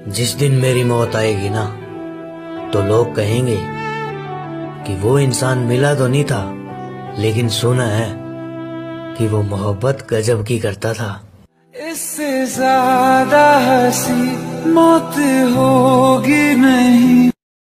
जिस दिन मेरी मौत आएगी ना, तो लोग कहेंगे कि वो इंसान मिला तो नहीं था, लेकिन सुना है कि वो मोहब्बत गजब की करता था। इससे ज्यादा हंसी मौत होगी नहीं।